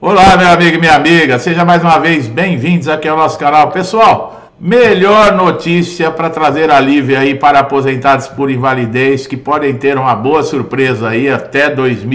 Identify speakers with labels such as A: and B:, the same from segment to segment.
A: Olá, meu amigo e minha amiga, seja mais uma vez bem-vindos aqui ao nosso canal. Pessoal, melhor notícia para trazer alívio aí para aposentados por invalidez que podem ter uma boa surpresa aí até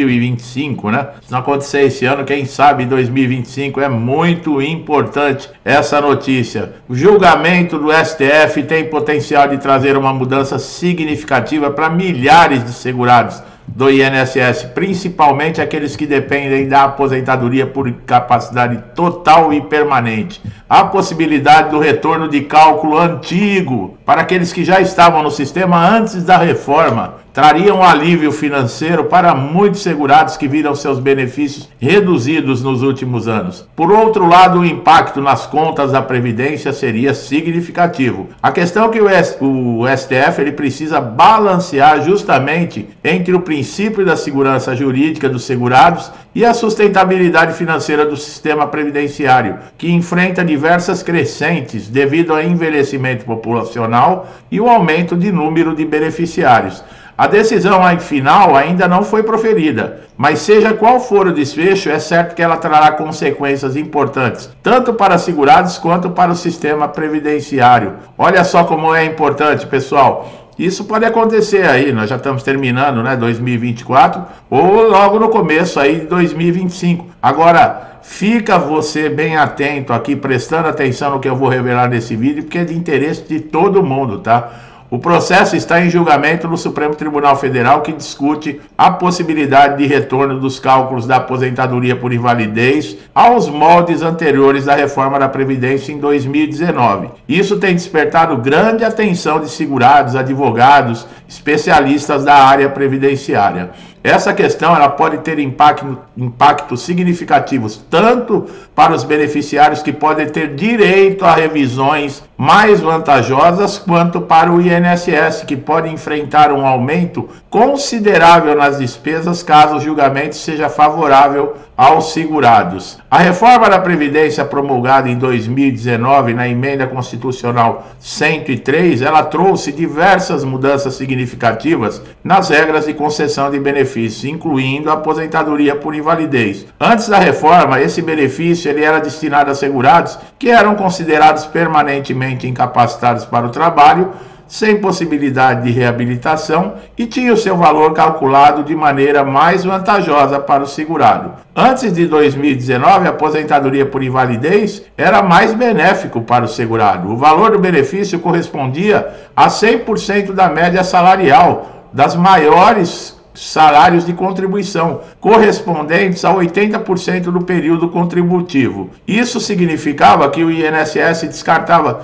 A: 2025, né? Se não acontecer esse ano, quem sabe 2025, é muito importante essa notícia. O julgamento do STF tem potencial de trazer uma mudança significativa para milhares de segurados do INSS, principalmente aqueles que dependem da aposentadoria por incapacidade total e permanente. A possibilidade do retorno de cálculo antigo para aqueles que já estavam no sistema antes da reforma traria um alívio financeiro para muitos segurados que viram seus benefícios reduzidos nos últimos anos. Por outro lado, o impacto nas contas da Previdência seria significativo. A questão é que o STF ele precisa balancear justamente entre o princípio da segurança jurídica dos segurados e a sustentabilidade financeira do sistema previdenciário, que enfrenta diversas crescentes devido ao envelhecimento populacional e o aumento de número de beneficiários. A decisão final ainda não foi proferida, mas seja qual for o desfecho, é certo que ela trará consequências importantes, tanto para segurados quanto para o sistema previdenciário. Olha só como é importante, pessoal. Isso pode acontecer aí, nós já estamos terminando, né, 2024, ou logo no começo aí de 2025. Agora, fica você bem atento aqui, prestando atenção no que eu vou revelar nesse vídeo, porque é de interesse de todo mundo, tá? O processo está em julgamento no Supremo Tribunal Federal, que discute a possibilidade de retorno dos cálculos da aposentadoria por invalidez aos moldes anteriores da reforma da Previdência em 2019. Isso tem despertado grande atenção de segurados, advogados, especialistas da área previdenciária. Essa questão ela pode ter impactos significativos tanto para os beneficiários que podem ter direito a revisões mais vantajosas, quanto para o INSS, que pode enfrentar um aumento considerável nas despesas caso o julgamento seja favorável aos segurados. A reforma da Previdência promulgada em 2019 na Emenda Constitucional 103, ela trouxe diversas mudanças significativas nas regras de concessão de benefícios, incluindo a aposentadoria por invalidez. Antes da reforma, esse benefício ele era destinado a segurados que eram considerados permanentemente incapacitados para o trabalho, sem possibilidade de reabilitação, e tinha o seu valor calculado de maneira mais vantajosa para o segurado. Antes de 2019, a aposentadoria por invalidez era mais benéfico para o segurado. O valor do benefício correspondia a 100% da média salarial das maiores salários de contribuição, correspondentes a 80% do período contributivo. Isso significava que o INSS descartava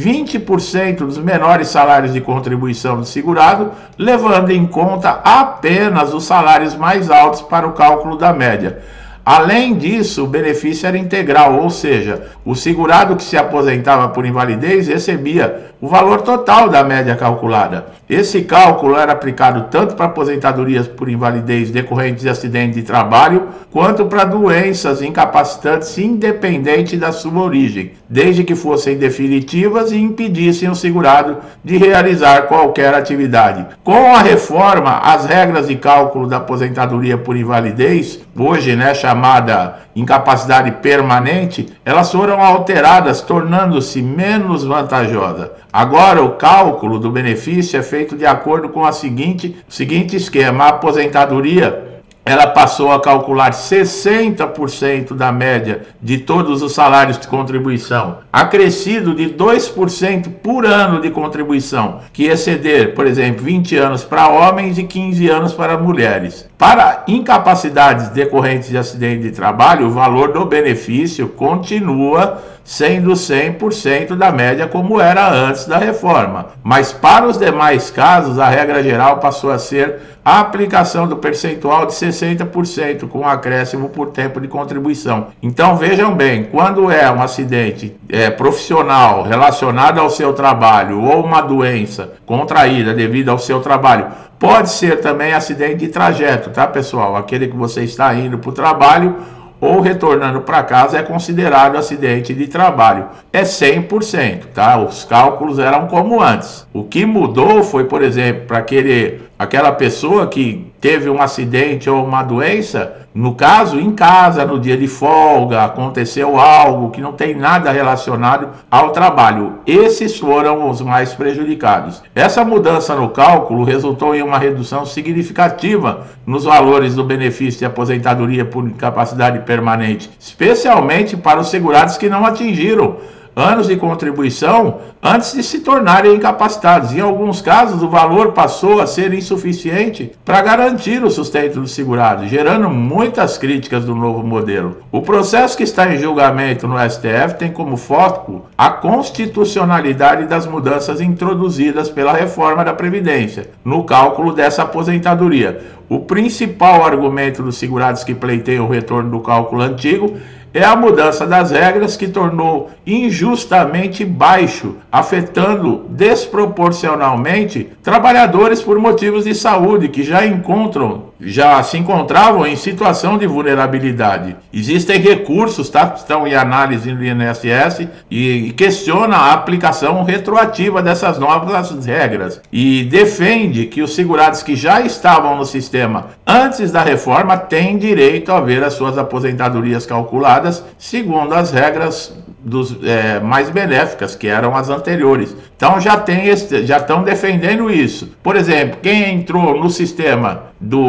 A: 20% dos menores salários de contribuição do segurado, levando em conta apenas os salários mais altos para o cálculo da média. Além disso, o benefício era integral, ou seja, o segurado que se aposentava por invalidez recebia o valor total da média calculada. Esse cálculo era aplicado tanto para aposentadorias por invalidez decorrentes de acidente de trabalho, quanto para doenças incapacitantes independente da sua origem, desde que fossem definitivas e impedissem o segurado de realizar qualquer atividade. Com a reforma, as regras de cálculo da aposentadoria por invalidez, hoje, chamada incapacidade permanente, elas foram alteradas, tornando-se menos vantajosa. Agora, o cálculo do benefício é feito de acordo com o seguinte esquema: a aposentadoria ela passou a calcular 60% da média de todos os salários de contribuição, acrescido de 2% por ano de contribuição, que exceder, por exemplo, 20 anos para homens e 15 anos para mulheres. Para incapacidades decorrentes de acidente de trabalho, o valor do benefício continua sendo 100% da média como era antes da reforma. Mas para os demais casos, a regra geral passou a ser a aplicação do percentual de 60%, com acréscimo por tempo de contribuição. Então vejam bem, quando é um acidente profissional relacionado ao seu trabalho ou uma doença contraída devido ao seu trabalho, pode ser também acidente de trajeto, tá, pessoal? Aquele que você está indo para o trabalho ou retornando para casa é considerado acidente de trabalho. É 100%, tá? Os cálculos eram como antes. O que mudou foi, por exemplo, para aquela pessoa que teve um acidente ou uma doença, no caso, em casa, no dia de folga, aconteceu algo que não tem nada relacionado ao trabalho. Esses foram os mais prejudicados. Essa mudança no cálculo resultou em uma redução significativa nos valores do benefício de aposentadoria por incapacidade permanente, especialmente para os segurados que não atingiram anos de contribuição antes de se tornarem incapacitados. Em alguns casos, o valor passou a ser insuficiente para garantir o sustento do segurado, gerando muitas críticas do novo modelo. O processo que está em julgamento no STF tem como foco a constitucionalidade das mudanças introduzidas pela reforma da Previdência no cálculo dessa aposentadoria. O principal argumento dos segurados que pleiteiam o retorno do cálculo antigo é a mudança das regras que tornou injustamente baixo, afetando desproporcionalmente trabalhadores por motivos de saúde que já se encontravam em situação de vulnerabilidade. Existem recursos, tá? Estão em análise no INSS e questiona a aplicação retroativa dessas novas regras e defende que os segurados que já estavam no sistema antes da reforma têm direito a ver as suas aposentadorias calculadas segundo as regras mais benéficas, que eram as anteriores. Então já estão defendendo isso. Por exemplo, quem entrou no sistema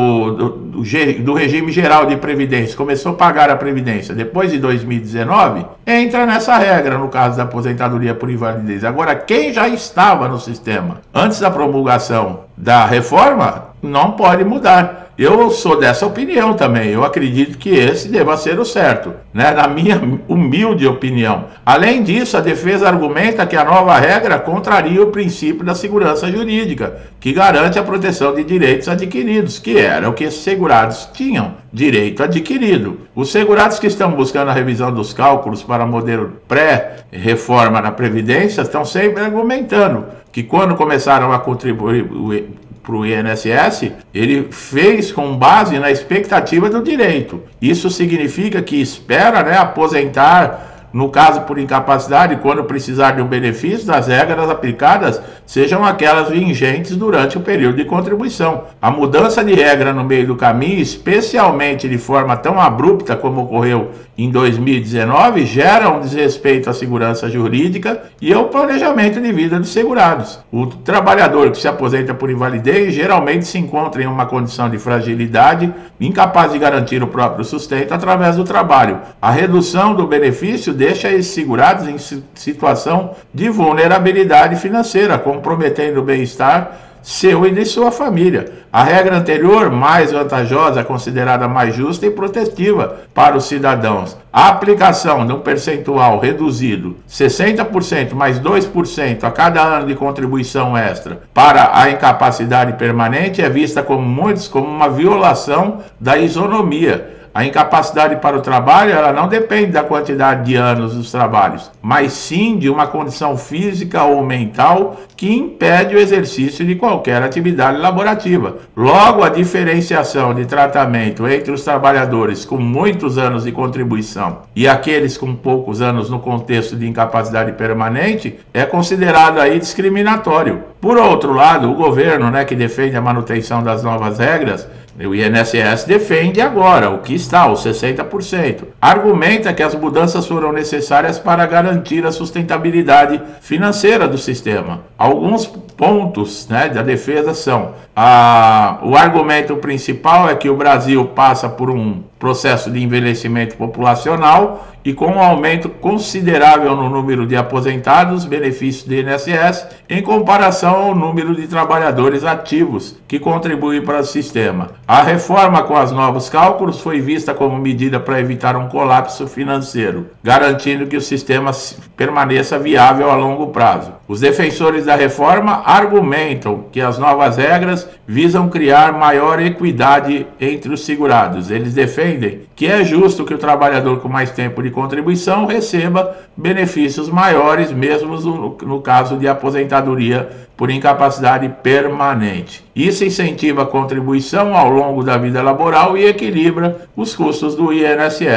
A: do regime geral de previdência, começou a pagar a previdência depois de 2019, entra nessa regra no caso da aposentadoria por invalidez. Agora, quem já estava no sistema antes da promulgação da reforma, não pode mudar. Eu sou dessa opinião também, eu acredito que esse deva ser o certo, né? Na minha humilde opinião. Além disso, a defesa argumenta que a nova regra contraria o princípio da segurança jurídica, que garante a proteção de direitos adquiridos, que era o que os segurados tinham direito adquirido. Os segurados que estão buscando a revisão dos cálculos para modelo pré-reforma na Previdência estão sempre argumentando que quando começaram a contribuir para o INSS, ele fez com base na expectativa do direito. Isso significa que espera, aposentar, no caso por incapacidade, quando precisar de um benefício, das regras aplicadas sejam aquelas vigentes durante o período de contribuição. A mudança de regra no meio do caminho, especialmente de forma tão abrupta como ocorreu em 2019, gera um desrespeito à segurança jurídica e ao planejamento de vida dos segurados. O trabalhador que se aposenta por invalidez geralmente se encontra em uma condição de fragilidade, incapaz de garantir o próprio sustento através do trabalho. A redução do benefício deixa esses segurados em situação de vulnerabilidade financeira, comprometendo o bem-estar seu e de sua família. A regra anterior, mais vantajosa, considerada mais justa e protetiva para os cidadãos. A aplicação de um percentual reduzido, 60% mais 2% a cada ano de contribuição extra para a incapacidade permanente, é vista como muitos como uma violação da isonomia. A incapacidade para o trabalho, ela não depende da quantidade de anos dos trabalhos, mas sim de uma condição física ou mental que impede o exercício de qualquer atividade laborativa. Logo, a diferenciação de tratamento entre os trabalhadores com muitos anos de contribuição e aqueles com poucos anos no contexto de incapacidade permanente é considerado aí discriminatório. Por outro lado, o governo, que defende a manutenção das novas regras, o INSS defende agora o que está, os 60%. Argumenta que as mudanças foram necessárias para garantir a sustentabilidade financeira do sistema. Alguns pontos da defesa são: o argumento principal é que o Brasil passa por um processo de envelhecimento populacional e com um aumento considerável no número de aposentados, benefícios do INSS, em comparação ao número de trabalhadores ativos que contribuem para o sistema. A reforma com os novos cálculos foi vista como medida para evitar um colapso financeiro, garantindo que o sistema permaneça viável a longo prazo. Os defensores da reforma argumentam que as novas regras visam criar maior equidade entre os segurados. Eles defendem que é justo que o trabalhador com mais tempo de contribuição receba benefícios maiores, mesmo no caso de aposentadoria por incapacidade permanente. Isso incentiva a contribuição ao longo da vida laboral e equilibra os custos do INSS.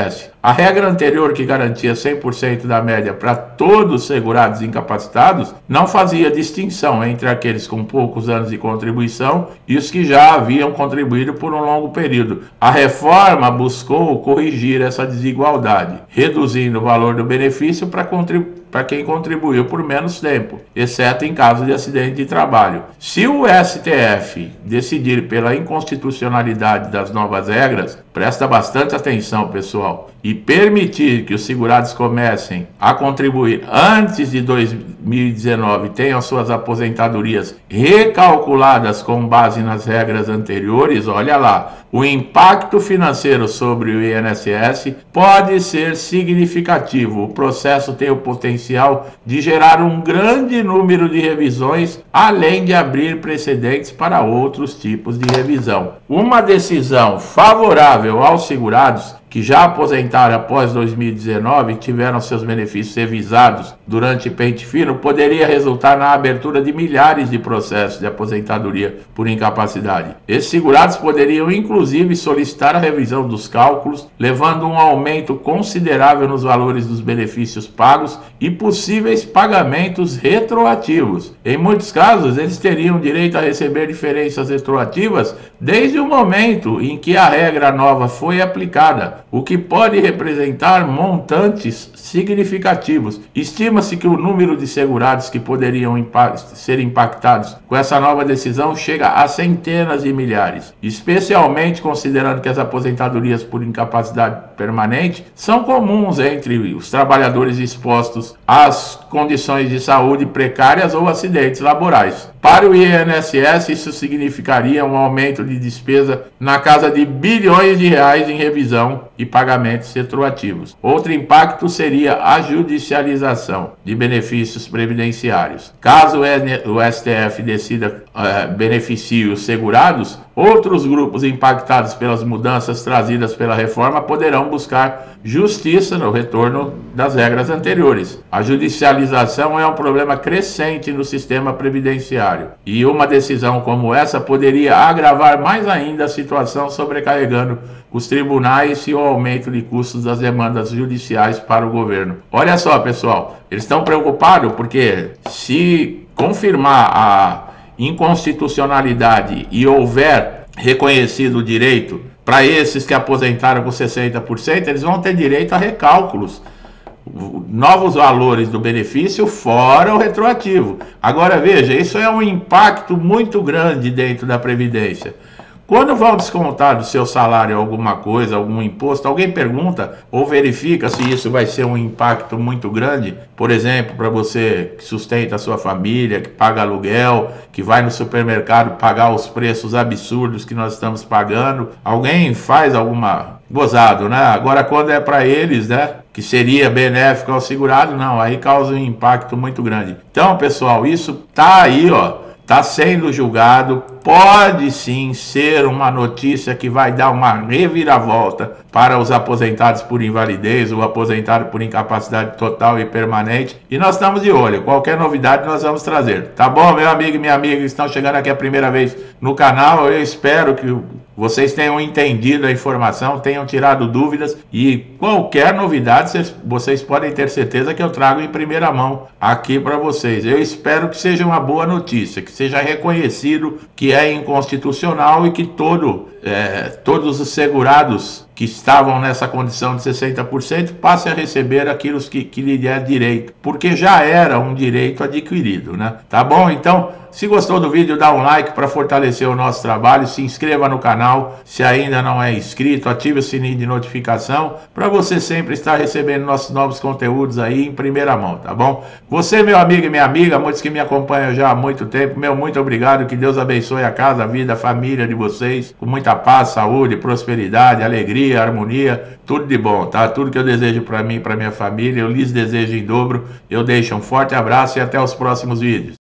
A: A regra anterior, que garantia 100% da média para todos os segurados incapacitados, não fazia distinção entre aqueles com poucos anos de contribuição e os que já haviam contribuído por um longo período. A reforma buscou corrigir essa desigualdade, reduzindo o valor do benefício para quem contribuiu por menos tempo, exceto em caso de acidente de trabalho. Se o STF decidir pela inconstitucionalidade das novas regras, presta bastante atenção, pessoal, e permitir que os segurados comecem a contribuir antes de 2019 e tenham suas aposentadorias recalculadas com base nas regras anteriores, olha lá, o impacto financeiro sobre o INSS pode ser significativo. O processo tem o potencial de gerar um grande número de revisões, além de abrir precedentes para outros tipos de revisão. Uma decisão favorável aos segurados que já aposentaram após 2019 e tiveram seus benefícios revisados durante pente fino, poderia resultar na abertura de milhares de processos de aposentadoria por incapacidade. Esses segurados poderiam, inclusive, solicitar a revisão dos cálculos, levando um aumento considerável nos valores dos benefícios pagos e possíveis pagamentos retroativos. Em muitos casos, eles teriam direito a receber diferenças retroativas desde o momento em que a regra nova foi aplicada, o que pode representar montantes significativos. Estima-se que o número de segurados que poderiam ser impactados com essa nova decisão chega a centenas de milhares, especialmente considerando que as aposentadorias por incapacidade permanente são comuns entre os trabalhadores expostos às condições de saúde precárias ou acidentes laborais. Para o INSS, isso significaria um aumento de despesa na casa de bilhões de reais em revisão e pagamentos retroativos. Outro impacto seria a judicialização de benefícios previdenciários. Caso o STF decida beneficiar os segurados, outros grupos impactados pelas mudanças trazidas pela reforma poderão buscar justiça no retorno das regras anteriores. A judicialização é um problema crescente no sistema previdenciário, e uma decisão como essa poderia agravar mais ainda a situação, sobrecarregando os tribunais e o aumento de custos das demandas judiciais para o governo. Olha só, pessoal, eles estão preocupados porque se confirmar a inconstitucionalidade e houver reconhecido o direito para esses que aposentaram com 60%, eles vão ter direito a recálculos, novos valores do benefício fora o retroativo. Agora veja, isso é um impacto muito grande dentro da Previdência. Quando vão descontar do seu salário alguma coisa, algum imposto, alguém pergunta ou verifica se isso vai ser um impacto muito grande? Por exemplo, para você que sustenta a sua família, que paga aluguel, que vai no supermercado pagar os preços absurdos que nós estamos pagando. Alguém faz alguma gozado, né? Agora, quando é para eles, né, que seria benéfico ao segurado, não, aí causa um impacto muito grande. Então, pessoal, isso tá aí, ó. Está sendo julgado, pode sim ser uma notícia que vai dar uma reviravolta para os aposentados por invalidez ou aposentados por incapacidade total e permanente. E nós estamos de olho, qualquer novidade nós vamos trazer. Tá bom, meu amigo e minha amiga que estão chegando aqui a primeira vez no canal, eu espero que vocês tenham entendido a informação, tenham tirado dúvidas, e qualquer novidade vocês podem ter certeza que eu trago em primeira mão aqui para vocês. Eu espero que seja uma boa notícia, que seja reconhecido que é inconstitucional e que todos os segurados que estavam nessa condição de 60% passem a receber aquilo que lhe é direito, porque já era um direito adquirido, né? Tá bom? Então, se gostou do vídeo, dá um like para fortalecer o nosso trabalho, se inscreva no canal, se ainda não é inscrito, ative o sininho de notificação para você sempre estar recebendo nossos novos conteúdos aí em primeira mão, tá bom? Você, meu amigo e minha amiga, muitos que me acompanham já há muito tempo, meu muito obrigado, que Deus abençoe a casa, a vida, a família de vocês, com muita paz, saúde, prosperidade, alegria, harmonia, tudo de bom, tá? Tudo que eu desejo para mim e para minha família, eu lhes desejo em dobro. Eu deixo um forte abraço e até os próximos vídeos.